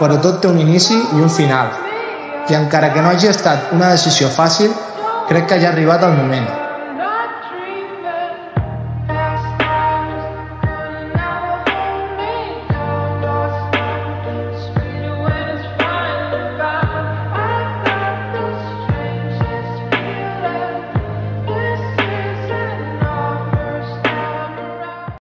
però tot té un inici i un final. I encara que no hagi estat una decisió fàcil, crec que ja ha arribat el moment.